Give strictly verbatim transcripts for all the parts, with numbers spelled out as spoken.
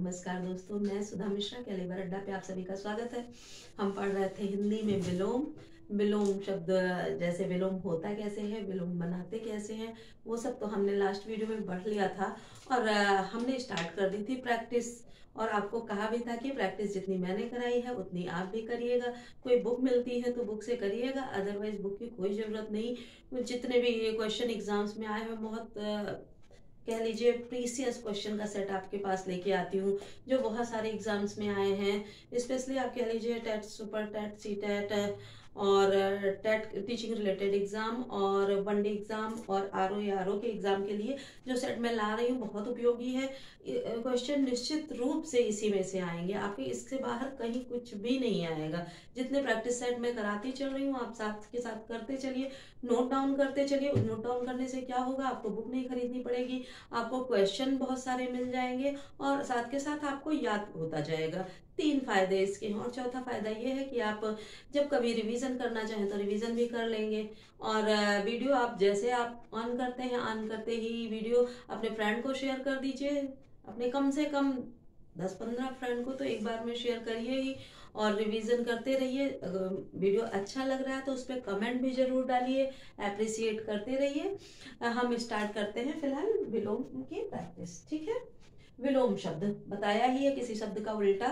नमस्कार दोस्तों, मैं सुधा मिश्रा कैलिबर अड्डा पे आप सभी का स्वागत है। हम पढ़ रहे थे हिंदी में विलोम। विलोम शब्द जैसे विलोम होता कैसे है, विलोम बनाते कैसे हैं, वो सब तो हमने लास्ट वीडियो में पढ़ लिया था। और हमने स्टार्ट कर दी थी प्रैक्टिस, और आपको कहा भी था कि प्रैक्टिस जितनी मैंने कराई है उतनी आप भी करिएगा। कोई बुक मिलती है तो बुक से करिएगा, अदरवाइज बुक की कोई ज़रूरत नहीं। जितने भी क्वेश्चन एग्जाम्स में आए हैं, बहुत कह लीजिए प्रीसियस क्वेश्चन का सेट आपके पास लेके आती हूँ, जो बहुत सारे एग्जाम्स में आए हैं। स्पेशली आप कह लीजिए TET, super TET, C TET और टेट टीचिंग रिलेटेड एग्जाम और वनडे एग्जाम और आर ओ आर ओ के एग्जाम के लिए जो सेट मैं ला रही हूँ बहुत उपयोगी है। क्वेश्चन निश्चित रूप से इसी में से आएंगे, आपके इससे बाहर कहीं कुछ भी नहीं आएगा। जितने प्रैक्टिस सेट मैं कराती चल रही हूँ, आप साथ के साथ करते चलिए, नोट डाउन करते चलिए। नोट डाउन करने से क्या होगा, आपको बुक नहीं खरीदनी पड़ेगी, आपको क्वेश्चन बहुत सारे मिल जाएंगे और साथ के साथ आपको याद होता जाएगा। तीन फायदे इसके हैं। और चौथा फायदा ये है कि आप जब कभी रिवीजन करना चाहें तो रिवीजन भी कर लेंगे। और वीडियो आप जैसे आप ऑन करते हैं, ऑन करते ही वीडियो अपने फ्रेंड को शेयर कर दीजिए। अपने कम से कम दस पंद्रह फ्रेंड को तो एक बार में शेयर करिए ही, और रिवीजन करते रहिए। अगर वीडियो अच्छा लग रहा है तो उस पर कमेंट भी जरूर डालिए, अप्रिसिएट करते रहिए। हम स्टार्ट करते हैं फिलहाल विलोम की प्रैक्टिस, ठीक है। विलोम शब्द बताया ही है, किसी शब्द का उल्टा,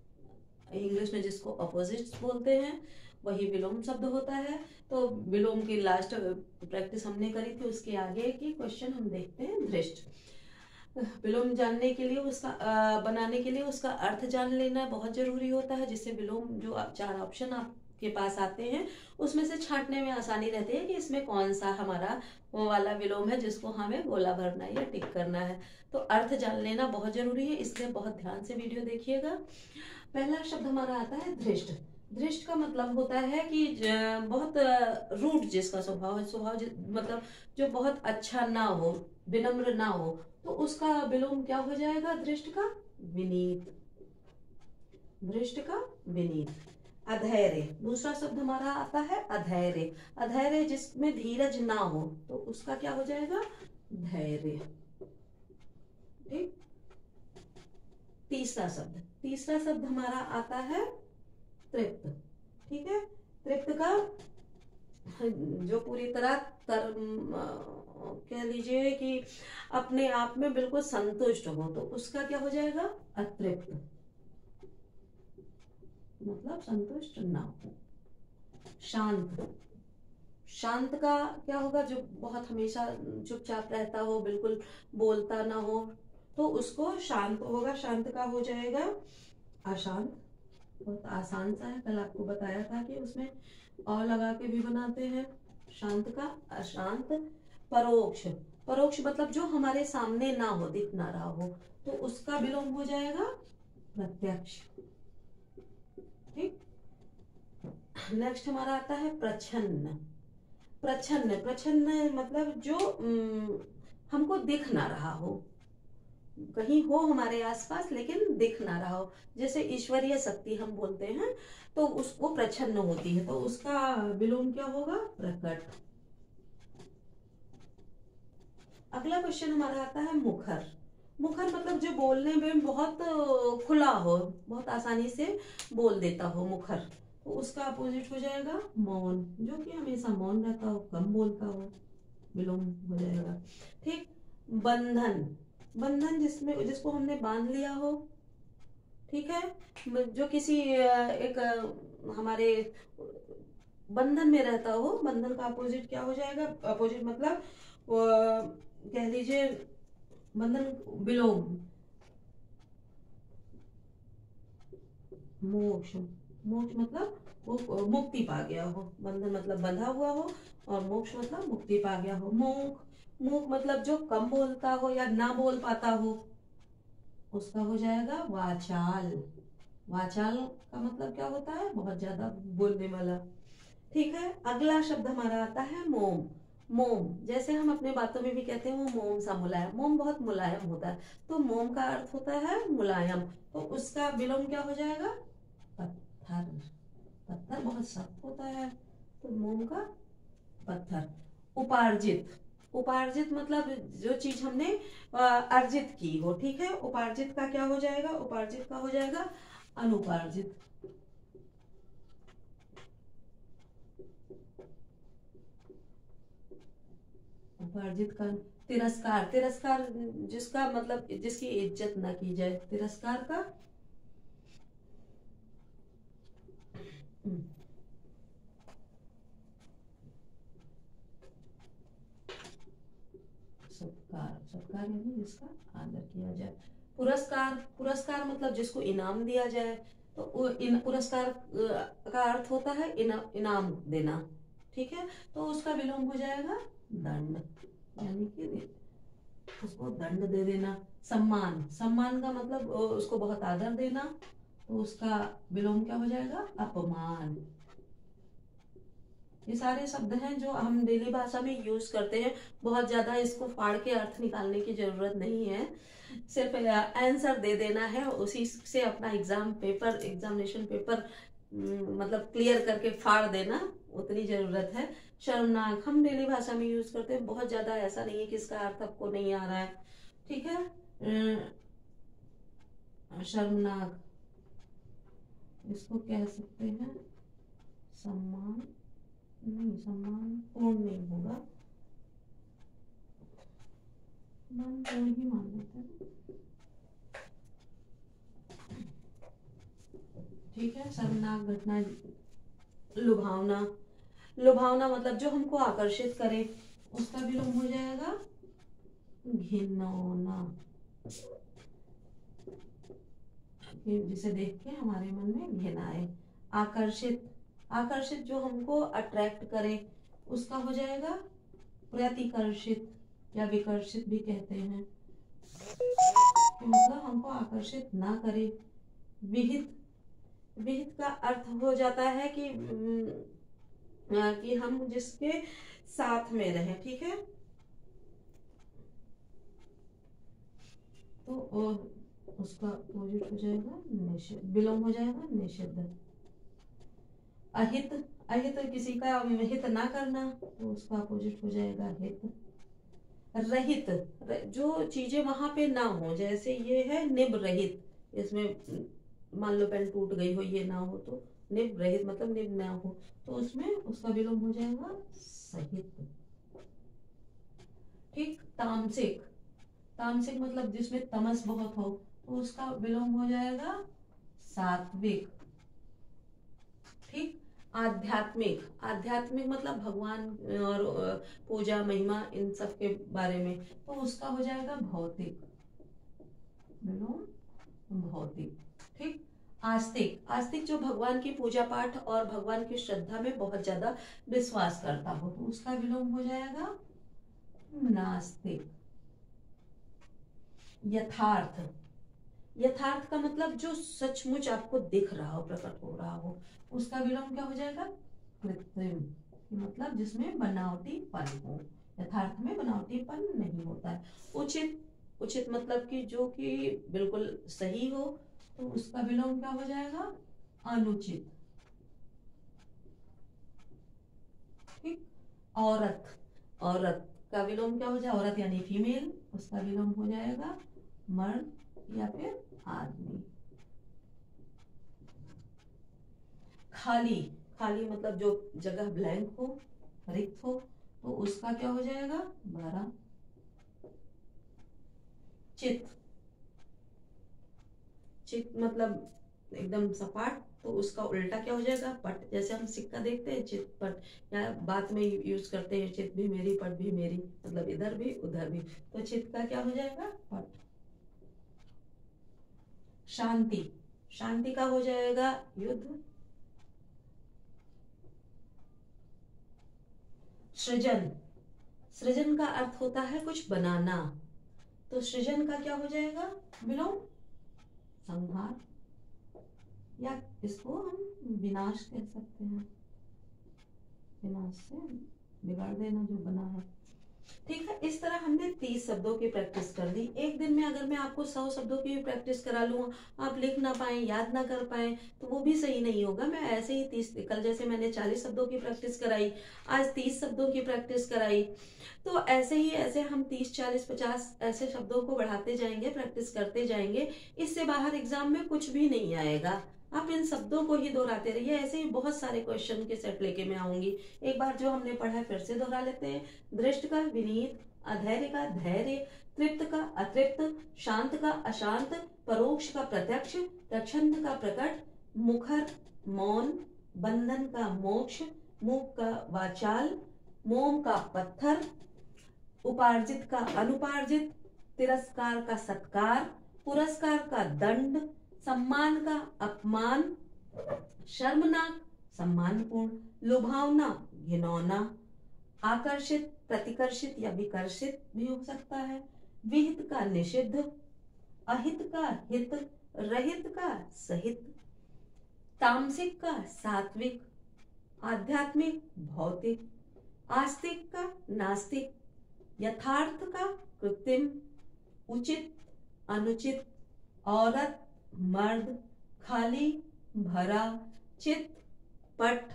इंग्लिश में जिसको अपोजिट्स बोलते हैं वही विलोम शब्द होता है। तो विलोम की लास्ट प्रैक्टिस हमने करी थी, उसके आगे की क्वेश्चन हम देखते हैं। दृष्ट विलोम जानने के लिए, उसका आ, बनाने के लिए उसका अर्थ जान लेना बहुत जरूरी होता है, जिससे विलोम जो चार ऑप्शन आपके पास आते हैं उसमें से छांटने में आसानी रहती है कि इसमें कौन सा हमारा वो वाला विलोम है जिसको हमें गोला भरना है या टिक करना है। तो अर्थ जान लेना बहुत जरूरी है, इसलिए बहुत ध्यान से वीडियो देखिएगा। पहला शब्द हमारा आता है धृष्ट। धृष्ट का मतलब होता है कि बहुत रूड जिसका स्वभाव है, स्वभाव मतलब जो बहुत अच्छा ना हो, विनम्र ना हो, तो उसका विलोम क्या हो जाएगा धृष्ट का? विनीत। धृष्ट का विनीत। अधैर्य दूसरा शब्द हमारा आता है, अधैर्य। अधैर्य जिसमें धीरज ना हो तो उसका क्या हो जाएगा? धैर्य। ठीक। तीसरा शब्द तीसरा शब्द हमारा आता है तृप्त। ठीक है। तृप्त का जो पूरी तरह तर कह लीजिए कि अपने आप में बिल्कुल संतुष्ट हो तो उसका क्या हो जाएगा? अतृप्त, मतलब संतुष्ट ना हो। शांत शांत का क्या होगा? जो बहुत हमेशा चुपचाप रहता हो, बिल्कुल बोलता ना हो, तो उसको शांत होगा। शांत का हो जाएगा अशांत। बहुत आसान सा है, कल आपको बताया था कि उसमें और लगा के भी बनाते हैं। शांत का अशांत। परोक्ष परोक्ष मतलब जो हमारे सामने ना हो, दिख ना रहा हो, तो उसका विलोम हो जाएगा प्रत्यक्ष। ठीक। नेक्स्ट हमारा आता है प्रच्छन्न। प्रच्छन्न प्रच्छन्न मतलब जो हमको दिख ना रहा हो, कहीं हो हमारे आसपास लेकिन दिख ना रहा हो, जैसे ईश्वरीय शक्ति हम बोलते हैं तो उसको प्रच्छन्न होती है, तो उसका विलोम क्या होगा? प्रकट। अगला क्वेश्चन हमारा आता है मुखर। मुखर मतलब जो बोलने में बहुत खुला हो, बहुत आसानी से बोल देता हो, मुखर। तो उसका अपोजिट हो जाएगा मौन, जो कि हमेशा मौन रहता हो, कम बोलता हो, विलोम हो जाएगा। ठीक। बंधन बंधन जिसमें जिसको हमने बांध लिया हो, ठीक है, जो किसी एक हमारे बंधन में रहता हो, बंधन का अपोजिट क्या हो जाएगा? अपोजिट मतलब कह लीजिए बंधन विलोम मोक्ष। मोक्ष मतलब वो मुक्ति पा गया हो। बंधन मतलब बंधा हुआ हो और मोक्ष मतलब मुक्ति पा गया हो। मूक मूक मतलब जो कम बोलता हो या ना बोल पाता हो, उसका हो जाएगा वाचाल। वाचाल का मतलब क्या होता है? बहुत ज्यादा बोलने वाला। ठीक है। अगला शब्द हमारा आता है मोम। मोम जैसे हम अपने बातों में भी कहते हैं वो मोम सा मुलायम, मोम बहुत मुलायम होता है, तो मोम का अर्थ होता है मुलायम, तो उसका विलोम क्या हो जाएगा? पत्थर। पत्थर बहुत सख्त होता है, तो मोम का पत्थर। उपार्जित उपार्जित मतलब जो चीज हमने अ, अर्जित की हो, ठीक है। उपार्जित का क्या हो जाएगा, उपार्जित का हो जाएगा अनुपार्जित। उपार्जित का तिरस्कार, तिरस्कार जिसका मतलब जिसकी इज्जत ना की जाए, तिरस्कार का सत्कार, सत्कार यानी जिसका आदर किया जाए। पुरस्कार, पुरस्कार मतलब जिसको इनाम दिया जाए, तो वो इन पुरस्कार अ, का अर्थ होता है इना, इनाम देना, ठीक है। तो उसका विलोम हो जाएगा दंड, यानी कि उसको दंड दे देना। सम्मान, सम्मान का मतलब अ, उसको बहुत आदर देना, तो उसका विलोम क्या हो जाएगा, अपमान। ये सारे शब्द हैं जो हम डेली भाषा में यूज करते हैं। बहुत ज्यादा इसको फाड़ के अर्थ निकालने की जरूरत नहीं है, सिर्फ आंसर दे देना है, उसी से अपना एग्जाम पेपर, एग्जामिनेशन पेपर मतलब क्लियर करके फाड़ देना, उतनी जरूरत है। शर्मनाक हम डेली भाषा में यूज करते हैं, बहुत ज्यादा ऐसा नहीं है कि इसका अर्थ आपको नहीं आ रहा है, ठीक है। अ, शर्मनाक इसको कह सकते हैं सम्मान, नहीं सम्मान पूर्ण नहीं होगा, सम्मान पूर्ण ही मान लेते हैं, ठीक है। शर्मनाक घटना, लुभावना, लुभावना मतलब जो हमको आकर्षित करे, उसका विलोम हो जाएगा घिनौना, जिसे देख के हमारे मन में घिन आए। आकर्षित, आकर्षित जो हमको अट्रैक्ट करे, उसका हो जाएगा प्रतिकर्षित या विकर्षित भी कहते हैं, मतलब हमको आकर्षित ना करे। विहित, विहित का अर्थ हो जाता है कि कि हम जिसके साथ में रहे, ठीक है। तो उसका अपोजिट हो जाएगा निषिद्ध, विलोम हो जाएगा निषिद्ध। अहित, अहित किसी का हित ना करना, तो उसका अपोजिट हो जाएगा हित। रहित, जो चीजें वहां पे ना हो, जैसे ये है निब रहित, इसमें मान लो पेन टूट गई हो, ये ना हो, तो निब रहित मतलब निब ना हो, तो उसमें उसका विलोम हो जाएगा सहित, ठीक। तामसिक, तामसिक मतलब जिसमें तमस बहुत हो, तो उसका विलोम हो जाएगा सात्विक, ठीक। आध्यात्मिक, आध्यात्मिक मतलब भगवान और पूजा महिमा इन सब के बारे में, तो उसका हो जाएगा भौतिक, विलोम भौतिक, ठीक। आस्तिक, आस्तिक जो भगवान की पूजा पाठ और भगवान की श्रद्धा में बहुत ज्यादा विश्वास करता हो, तो उसका विलोम हो जाएगा नास्तिक। यथार्थ, यथार्थ का मतलब जो सचमुच आपको दिख रहा हो, प्रकट हो रहा हो, उसका विलोम क्या हो जाएगा कृत्रिम, मतलब जिसमें बनावटीपन हो, यथार्थ में बनावटीपन नहीं होता है। उचित, उचित मतलब कि जो कि बिल्कुल सही हो, तो उसका विलोम क्या हो जाएगा अनुचित, ठीक। औरत, औरत का विलोम क्या हो जाएगा, औरत यानी फीमेल, उसका विलोम हो जाएगा मर्द या फिर आदमी। खाली, खाली मतलब जो जगह ब्लैंक हो, रिक्त हो, तो उसका क्या हो जाएगा भरा। चित, चित मतलब एकदम सपाट, तो उसका उल्टा क्या हो जाएगा पट, जैसे हम सिक्का देखते हैं चित पट, या बात में यूज करते हैं चित भी मेरी पट भी मेरी, मतलब इधर भी उधर भी, तो चित का क्या हो जाएगा पट। शांति, शांति का हो जाएगा युद्ध। सृजन, सृजन का अर्थ होता है कुछ बनाना, तो सृजन का क्या हो जाएगा विलोम संहार, या इसको हम विनाश कह सकते हैं, विनाश से बिगाड़ देना जो बना है। ठीक है, इस तरह हमने तीस शब्दों की प्रैक्टिस कर ली। एक दिन में अगर मैं आपको सौ शब्दों की भी प्रैक्टिस करा लूँ, आप लिख ना पाए, याद ना कर पाए, तो वो भी सही नहीं होगा। मैं ऐसे ही तीस, कल जैसे मैंने चालीस शब्दों की प्रैक्टिस कराई, आज तीस शब्दों की प्रैक्टिस कराई, तो ऐसे ही ऐसे हम तीस चालीस पचास ऐसे शब्दों को बढ़ाते जाएंगे, प्रैक्टिस करते जाएंगे। इससे बाहर एग्जाम में कुछ भी नहीं आएगा। आप इन शब्दों को ही दोहराते रहिए। ऐसे ही बहुत सारे क्वेश्चन के सेट लेके मैं आऊंगी। एक बार जो हमने पढ़ा है फिर से दोहरा लेते हैं। दृष्ट का विनीत, अधैर्य का धैर्य, तृप्त का अतृप्त, शांत का अशांत, परोक्ष का प्रत्यक्ष, प्रच्छन्न का प्रकट, मुखर मौन, बंधन का मोक्ष, मूक का वाचाल, मोम का पत्थर, उपार्जित का अनुपार्जित, तिरस्कार का सत्कार, पुरस्कार का दंड, सम्मान का अपमान, शर्मनाक सम्मानपूर्ण, लुभावना घिनौना, आकर्षित प्रतिकर्षित या विकर्षित भी हो सकता है, विहित का निषिद्ध, अहित का हित, रहित का सहित, तामसिक का सात्विक, आध्यात्मिक भौतिक, आस्तिक का नास्तिक, यथार्थ का कृत्रिम, उचित अनुचित, औरत मर्द, खाली भरा, चित पट।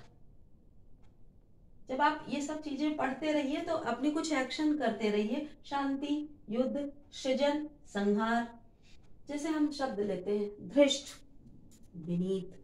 जब आप ये सब चीजें पढ़ते रहिए तो अपनी कुछ एक्शन करते रहिए। शांति, युद्ध, सृजन, संहार। जैसे हम शब्द लेते हैं धृष्ट, विनीत,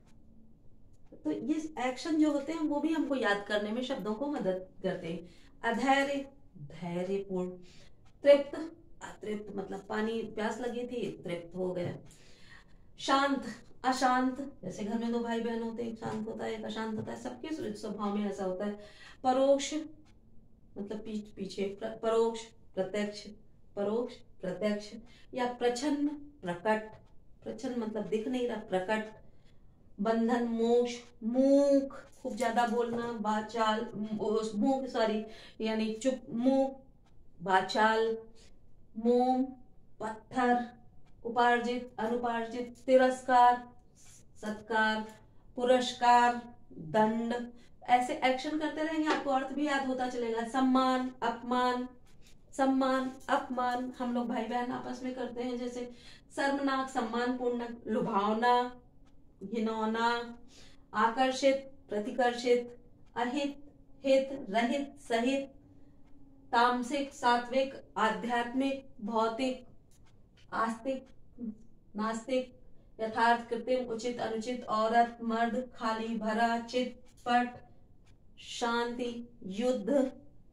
तो ये एक्शन जो होते हैं वो भी हमको याद करने में शब्दों को मदद करते हैं। अधैर्य, धैर्यपूर्ण, तृप्त, अतृप्त मतलब पानी प्यास लगी थी, तृप्त हो गया। शांत, अशांत, जैसे घर में दो भाई बहन होते हैं, एक शांत होता है एक अशांत होता है, सबके स्वभाव में ऐसा होता है। परोक्ष मतलब पीछ पीछे, परोक्ष प्रत्यक्ष, परोक्ष प्रत्यक्ष, या प्रच्छन्न प्रकट, प्रच्छन्न मतलब दिख नहीं रहा, प्रकट। बंधन, मोक्ष, मूक खूब ज्यादा बोलना, वाचाल मूक सॉरी यानी चुप, मूक, वाचाल, मोम पत्थर, उपार्जित अनुपार्जित, तिरस्कार सत्कार, पुरस्कार दंड। ऐसे एक्शन करते रहेंगे, आपको अर्थ भी याद होता चलेगा। सम्मान, अपमान, सम्मान अपमान हम लोग भाई बहन आपस में करते हैं। जैसे शर्मनाक, सम्मानपूर्ण, लुभावना, घिनौना, आकर्षित, प्रतिकर्षित, अहित, हित, रहित, सहित, तामसिक, सात्विक, आध्यात्मिक, भौतिक, आस्तिक, नास्तिक, यथार्थ, कृत्रिम, उचित, अनुचित, औरत, मर्द, खाली, भरा, चित, पट, शांति, युद्ध,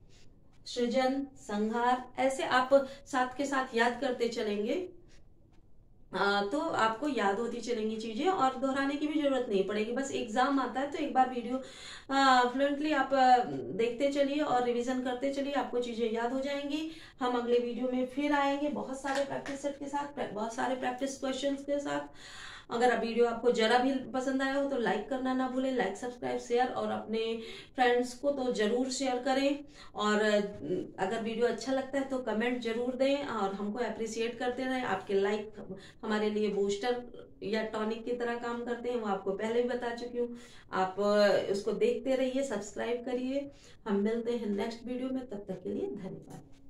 सृजन, संहार। ऐसे आप साथ के साथ याद करते चलेंगे आ, तो आपको याद होती चलेंगी चीजें और दोहराने की भी जरूरत नहीं पड़ेगी। बस एग्जाम आता है तो एक बार वीडियो फ्लुएंटली आप आ, देखते चलिए और रिवीजन करते चलिए, आपको चीजें याद हो जाएंगी। हम अगले वीडियो में फिर आएंगे बहुत सारे प्रैक्टिस सेट के साथ, बहुत सारे प्रैक्टिस क्वेश्चंस के साथ। अगर वीडियो आपको जरा भी पसंद आया हो तो लाइक करना ना भूलें, लाइक सब्सक्राइब शेयर, और अपने फ्रेंड्स को तो जरूर शेयर करें। और अगर वीडियो अच्छा लगता है तो कमेंट जरूर दें और हमको अप्रिशिएट करते रहें। आपके लाइक हमारे लिए बूस्टर या टॉनिक की तरह काम करते हैं, वो आपको पहले भी बता चुकी हूँ। आप उसको देखते रहिए, सब्सक्राइब करिए। हम मिलते हैं नेक्स्ट वीडियो में, तब तक के लिए धन्यवाद।